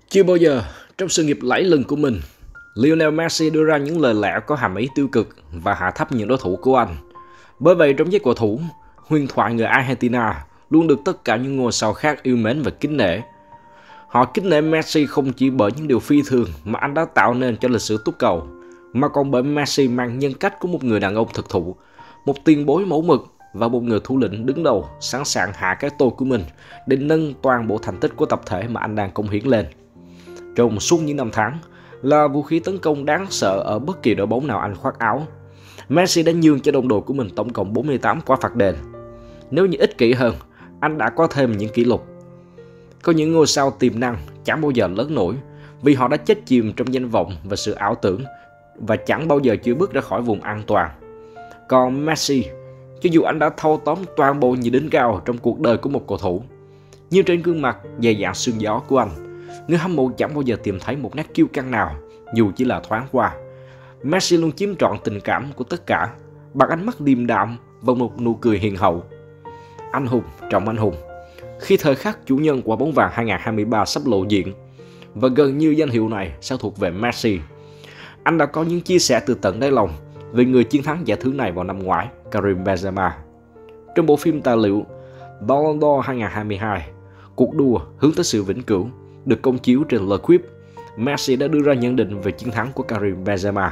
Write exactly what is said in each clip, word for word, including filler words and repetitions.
Chưa bao giờ trong sự nghiệp lẫy lừng của mình, Lionel Messi đưa ra những lời lẽ có hàm ý tiêu cực và hạ thấp những đối thủ của anh. Bởi vậy trong giới cầu thủ, huyền thoại người Argentina luôn được tất cả những ngôi sao khác yêu mến và kính nể. Họ kính nể Messi không chỉ bởi những điều phi thường mà anh đã tạo nên cho lịch sử túc cầu, mà còn bởi Messi mang nhân cách của một người đàn ông thực thụ, một tiền bối mẫu mực và một người thủ lĩnh đứng đầu sẵn sàng hạ cái tôi của mình để nâng toàn bộ thành tích của tập thể mà anh đang cống hiến lên. Trong suốt những năm tháng, là vũ khí tấn công đáng sợ ở bất kỳ đội bóng nào anh khoác áo, Messi đã nhường cho đồng đội của mình tổng cộng bốn mươi tám quả phạt đền. Nếu như ích kỷ hơn, anh đã có thêm những kỷ lục. Có những ngôi sao tiềm năng chẳng bao giờ lớn nổi vì họ đã chết chìm trong danh vọng và sự ảo tưởng và chẳng bao giờ chưa bước ra khỏi vùng an toàn. Còn Messi, cho dù anh đã thâu tóm toàn bộ những đỉnh cao trong cuộc đời của một cầu thủ, nhưng trên gương mặt dày dạn sương gió của anh, người hâm mộ chẳng bao giờ tìm thấy một nét kiêu căng nào, dù chỉ là thoáng qua. Messi luôn chiếm trọn tình cảm của tất cả bằng ánh mắt điềm đạm và một nụ cười hiền hậu. Anh hùng trọng anh hùng. Khi thời khắc chủ nhân quả bóng vàng hai không hai ba sắp lộ diện, và gần như danh hiệu này sẽ thuộc về Messi, anh đã có những chia sẻ từ tận đáy lòng về người chiến thắng giải thưởng này vào năm ngoái, Karim Benzema. Trong bộ phim tài liệu Ballon d'Or hai không hai hai, cuộc đua hướng tới sự vĩnh cửu, được công chiếu trên Le Quip, Messi đã đưa ra nhận định về chiến thắng của Karim Benzema.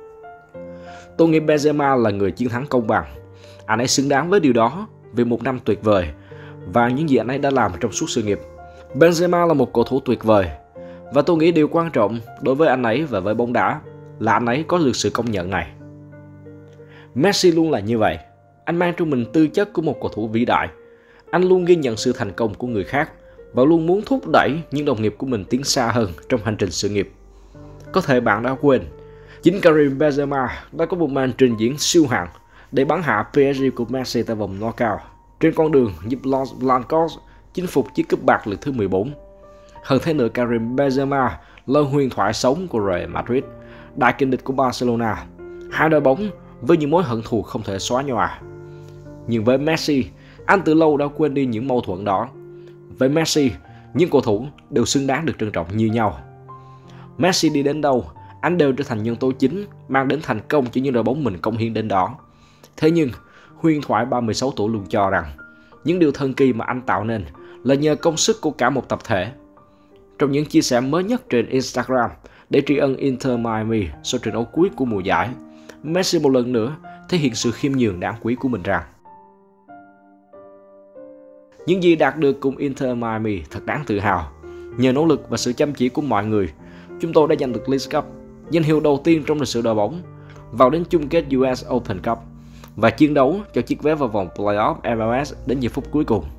Tôi nghĩ Benzema là người chiến thắng công bằng. Anh ấy xứng đáng với điều đó vì một năm tuyệt vời và những gì anh ấy đã làm trong suốt sự nghiệp. Benzema là một cầu thủ tuyệt vời, và tôi nghĩ điều quan trọng đối với anh ấy và với bóng đá là anh ấy có được sự công nhận này. Messi luôn là như vậy. Anh mang trong mình tư chất của một cầu thủ vĩ đại. Anh luôn ghi nhận sự thành công của người khác và luôn muốn thúc đẩy những đồng nghiệp của mình tiến xa hơn trong hành trình sự nghiệp. Có thể bạn đã quên, chính Karim Benzema đã có một màn trình diễn siêu hạng để bắn hạ pê ét giê của Messi tại vòng knockout, trên con đường giúp Los Blancos chinh phục chiếc cúp bạc lượt thứ mười bốn. Hơn thế nữa, Karim Benzema là huyền thoại sống của Real Madrid, đại kình địch của Barcelona, hai đội bóng với những mối hận thù không thể xóa nhòa. Nhưng với Messi, anh từ lâu đã quên đi những mâu thuẫn đó. Với Messi, những cầu thủ đều xứng đáng được trân trọng như nhau. Messi đi đến đâu, anh đều trở thành nhân tố chính mang đến thành công cho những đội bóng mình cống hiến đến đó. Thế nhưng, huyền thoại ba mươi sáu tuổi luôn cho rằng những điều thần kỳ mà anh tạo nên là nhờ công sức của cả một tập thể. Trong những chia sẻ mới nhất trên Instagram để tri ân Inter Miami sau trận đấu cuối của mùa giải, Messi một lần nữa thể hiện sự khiêm nhường đáng quý của mình rằng: những gì đạt được cùng Inter Miami thật đáng tự hào. Nhờ nỗ lực và sự chăm chỉ của mọi người, chúng tôi đã giành được League Cup, danh hiệu đầu tiên trong lịch sử đội bóng, vào đến chung kết u ét Open Cup và chiến đấu cho chiếc vé vào vòng playoff em lờ ét đến giây phút cuối cùng.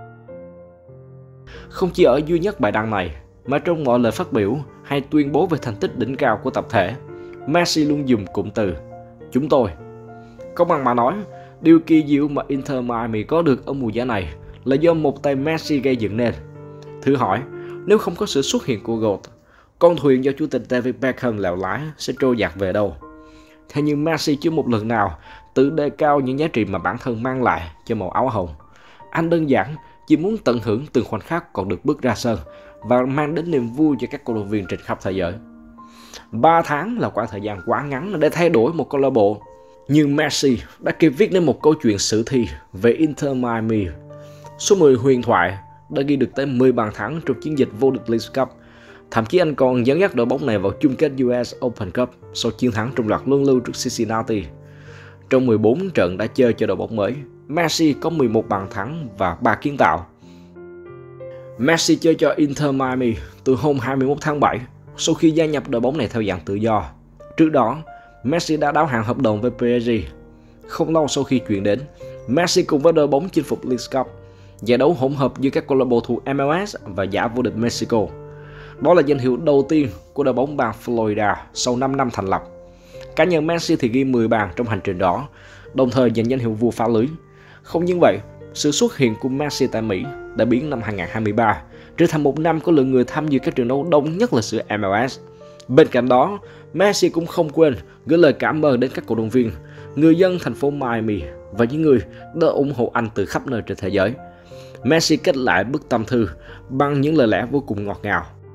Không chỉ ở duy nhất bài đăng này, mà trong mọi lời phát biểu hay tuyên bố về thành tích đỉnh cao của tập thể, Messi luôn dùng cụm từ "chúng tôi". Công bằng mà nói, điều kỳ diệu mà Inter Miami có được ở mùa giải này là do một tay Messi gây dựng nên. Thử hỏi, nếu không có sự xuất hiện của giê ô tê, con thuyền do chủ tịch David Beckham lèo lái sẽ trôi dạt về đâu? Thế nhưng Messi chưa một lần nào tự đề cao những giá trị mà bản thân mang lại cho màu áo hồng. Anh đơn giản chỉ muốn tận hưởng từng khoảnh khắc còn được bước ra sân và mang đến niềm vui cho các cổ động viên trên khắp thế giới. ba tháng là quãng thời gian quá ngắn để thay đổi một câu lạc bộ, nhưng Messi đã kịp viết nên một câu chuyện sử thi về Inter Miami. Số mười huyền thoại đã ghi được tới mười bàn thắng trong chiến dịch vô địch League Cup. Thậm chí anh còn dẫn dắt đội bóng này vào chung kết u ét Open Cup sau chiến thắng trong loạt luân lưu trước Cincinnati. Trong mười bốn trận đã chơi cho đội bóng mới, Messi có mười một bàn thắng và ba kiến tạo. Messi chơi cho Inter Miami từ hôm hai mươi mốt tháng bảy sau khi gia nhập đội bóng này theo dạng tự do. Trước đó, Messi đã đáo hạn hợp đồng với pê ét giê. Không lâu sau khi chuyển đến, Messi cùng với đội bóng chinh phục League Cup, giải đấu hỗn hợp giữa các câu lạc bộ thuộc em lờ ét và giải vô địch Mexico. Đó là danh hiệu đầu tiên của đội bóng bang Florida sau năm năm thành lập. Cá nhân Messi thì ghi mười bàn trong hành trình đó, đồng thời giành danh hiệu vua phá lưới. Không những vậy, sự xuất hiện của Messi tại Mỹ đã biến năm hai không hai ba trở thành một năm có lượng người tham dự các trận đấu đông nhất lịch sử em lờ ét. Bên cạnh đó, Messi cũng không quên gửi lời cảm ơn đến các cổ động viên, người dân thành phố Miami và những người đã ủng hộ anh từ khắp nơi trên thế giới. Messi kết lại bức tâm thư bằng những lời lẽ vô cùng ngọt ngào.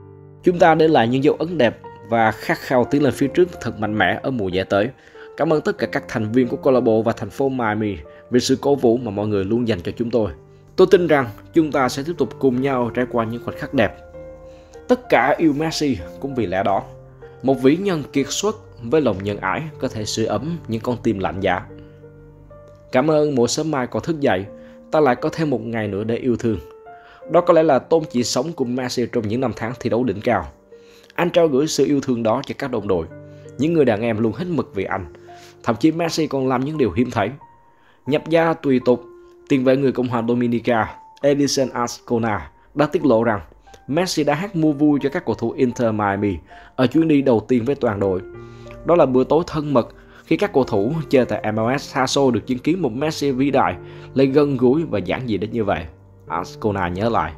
Chúng ta để lại những dấu ấn đẹp và khát khao tiến lên phía trước thật mạnh mẽ ở mùa giải tới. Cảm ơn tất cả các thành viên của câu lạc bộ và thành phố Miami vì sự cổ vũ mà mọi người luôn dành cho chúng tôi. Tôi tin rằng chúng ta sẽ tiếp tục cùng nhau trải qua những khoảnh khắc đẹp. Tất cả yêu Messi cũng vì lẽ đó. Một vĩ nhân kiệt xuất với lòng nhân ái có thể sưởi ấm những con tim lạnh giá. Cảm ơn mỗi sớm mai còn thức dậy, ta lại có thêm một ngày nữa để yêu thương. Đó có lẽ là tôn chỉ sống của Messi trong những năm tháng thi đấu đỉnh cao. Anh trao gửi sự yêu thương đó cho các đồng đội, những người đàn em luôn hết mực vì anh. Thậm chí Messi còn làm những điều hiếm thấy. Nhập gia tùy tục, tiền vệ người Cộng hòa Dominica Edison Azcona đã tiết lộ rằng Messi đã hát mua vui cho các cầu thủ Inter Miami ở chuyến đi đầu tiên với toàn đội. Đó là bữa tối thân mật khi các cầu thủ chơi tại em lờ ét xa xôi được chứng kiến một Messi vĩ đại lại gần gũi và giản dị đến như vậy. Azcona nhớ lại.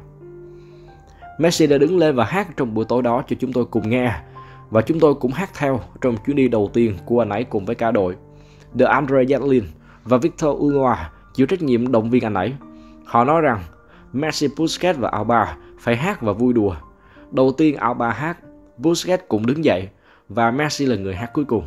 Messi đã đứng lên và hát trong buổi tối đó cho chúng tôi cùng nghe, và chúng tôi cũng hát theo trong chuyến đi đầu tiên của anh ấy cùng với cả đội. DeAndre Yedlin và Victor Ulloa chịu trách nhiệm động viên anh ấy. Họ nói rằng Messi, Busquets và Alba phải hát và vui đùa. Đầu tiên Alba hát, Busquets cũng đứng dậy và Messi là người hát cuối cùng.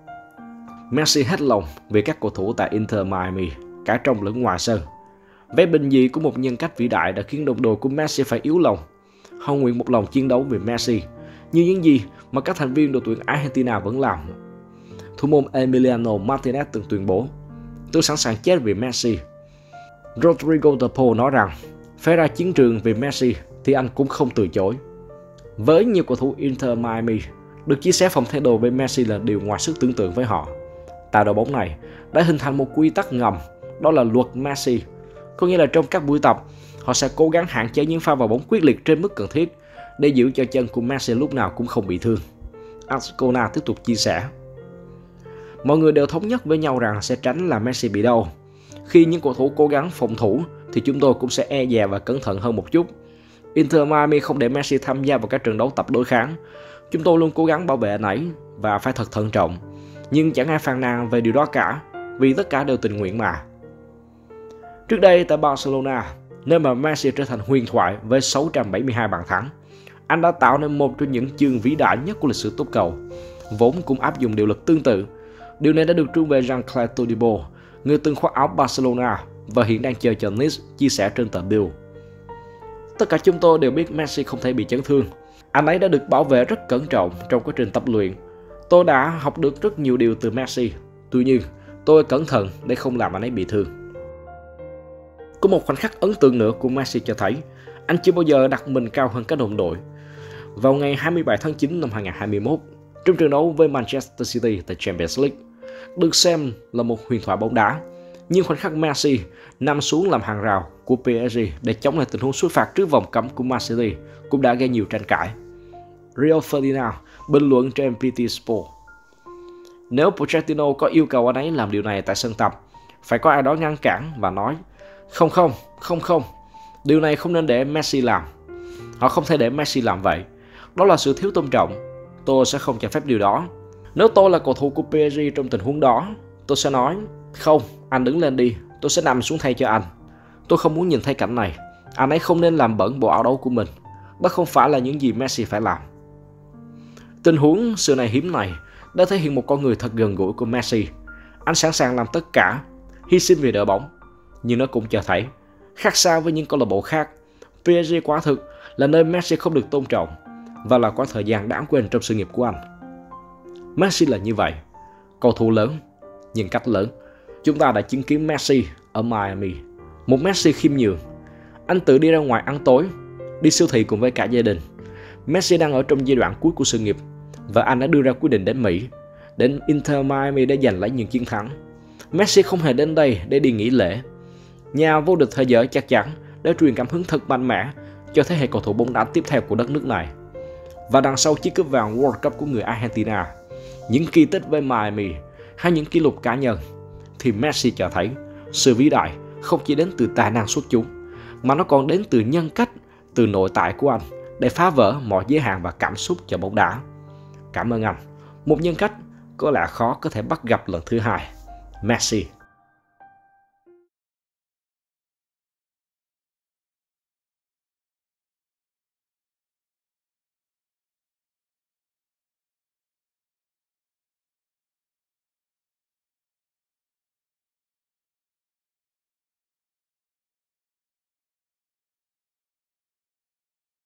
Messi hết lòng vì các cầu thủ tại Inter Miami, cả trong lẫn ngoài sân. Vẻ bình dị của một nhân cách vĩ đại đã khiến đồng đội của Messi phải yếu lòng. Họ nguyện một lòng chiến đấu vì Messi, như những gì mà các thành viên đội tuyển Argentina vẫn làm. Thủ môn Emiliano Martinez từng tuyên bố: "Tôi sẵn sàng chết vì Messi." Rodrigo de Paul nói rằng phải ra chiến trường vì Messi thì anh cũng không từ chối. Với nhiều cầu thủ Inter Miami, được chia sẻ phòng thay đồ với Messi là điều ngoài sức tưởng tượng với họ. Tại đội bóng này đã hình thành một quy tắc ngầm, đó là luật Messi. Có nghĩa là trong các buổi tập, họ sẽ cố gắng hạn chế những pha vào bóng quyết liệt trên mức cần thiết để giữ cho chân của Messi lúc nào cũng không bị thương. Azcona tiếp tục chia sẻ: "Mọi người đều thống nhất với nhau rằng sẽ tránh làm Messi bị đau. Khi những cầu thủ cố gắng phòng thủ thì chúng tôi cũng sẽ e dè và cẩn thận hơn một chút. Inter Miami không để Messi tham gia vào các trận đấu tập đối kháng. Chúng tôi luôn cố gắng bảo vệ anh ấy và phải thật thận trọng. Nhưng chẳng ai phàn nàn về điều đó cả, vì tất cả đều tình nguyện mà." Trước đây tại Barcelona, nơi mà Messi trở thành huyền thoại với sáu trăm bảy mươi hai bàn thắng, anh đã tạo nên một trong những chương vĩ đại nhất của lịch sử túc cầu, vốn cũng áp dụng điều luật tương tự. Điều này đã được trung vệ Jean-Claude Todibo, người từng khoác áo Barcelona và hiện đang chơi cho Nice, chia sẻ trên tờ Bill. "Tất cả chúng tôi đều biết Messi không thể bị chấn thương. Anh ấy đã được bảo vệ rất cẩn trọng trong quá trình tập luyện. Tôi đã học được rất nhiều điều từ Messi. Tuy nhiên, tôi cẩn thận để không làm anh ấy bị thương." Có một khoảnh khắc ấn tượng nữa của Messi cho thấy anh chưa bao giờ đặt mình cao hơn các đồng đội. Vào ngày hai mươi bảy tháng chín năm hai nghìn không trăm hai mươi mốt, trong trận đấu với Manchester City tại Champions League, được xem là một huyền thoại bóng đá, nhưng khoảnh khắc Messi nằm xuống làm hàng rào của pê ét giê để chống lại tình huống sút phạt trước vòng cấm của Man City cũng đã gây nhiều tranh cãi. Rio Ferdinand bình luận trên pê tê Sport: "Nếu Pochettino có yêu cầu anh ấy làm điều này tại sân tập, phải có ai đó ngăn cản và nói: Không không, không không, điều này không nên để Messi làm. Họ không thể để Messi làm vậy. Đó là sự thiếu tôn trọng. Tôi sẽ không cho phép điều đó. Nếu tôi là cầu thủ của pê ét giê trong tình huống đó, tôi sẽ nói: Không, anh đứng lên đi, tôi sẽ nằm xuống thay cho anh. Tôi không muốn nhìn thấy cảnh này. Anh ấy không nên làm bẩn bộ áo đấu của mình. Đó không phải là những gì Messi phải làm." Tình huống xưa này hiếm này đã thể hiện một con người thật gần gũi của Messi. Anh sẵn sàng làm tất cả, hy sinh vì đội bóng. Nhưng nó cũng cho thấy, khác xa với những câu lạc bộ khác, pê ét giê quả thực là nơi Messi không được tôn trọng và là quãng thời gian đáng quên trong sự nghiệp của anh. Messi là như vậy, cầu thủ lớn, nhưng cách lớn. Chúng ta đã chứng kiến Messi ở Miami, một Messi khiêm nhường. Anh tự đi ra ngoài ăn tối, đi siêu thị cùng với cả gia đình. Messi đang ở trong giai đoạn cuối của sự nghiệp và anh đã đưa ra quyết định đến Mỹ, đến Inter Miami để giành lấy những chiến thắng. Messi không hề đến đây để đi nghỉ lễ. Nhà vô địch thế giới chắc chắn đã truyền cảm hứng thật mạnh mẽ cho thế hệ cầu thủ bóng đá tiếp theo của đất nước này. Và đằng sau chiếc cúp vàng World Cup của người Argentina, những kỳ tích với Miami hay những kỷ lục cá nhân, thì Messi cho thấy sự vĩ đại không chỉ đến từ tài năng xuất chúng, mà nó còn đến từ nhân cách, từ nội tại của anh để phá vỡ mọi giới hạn và cảm xúc cho bóng đá. Cảm ơn anh, một nhân cách có lẽ khó có thể bắt gặp lần thứ hai. Messi.